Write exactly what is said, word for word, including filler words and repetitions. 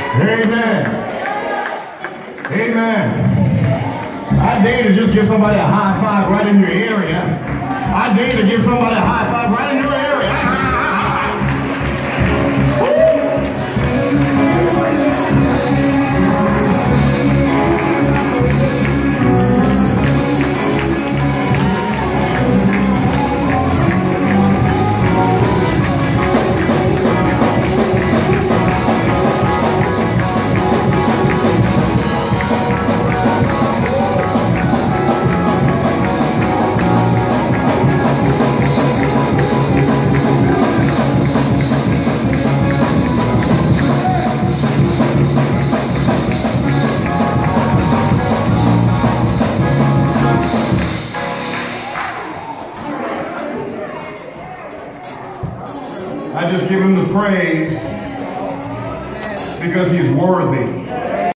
Amen. Amen. I dare to just give somebody a high five right in your area. I dare to give somebody a high five right in your area. I just give him the praise because he's worthy.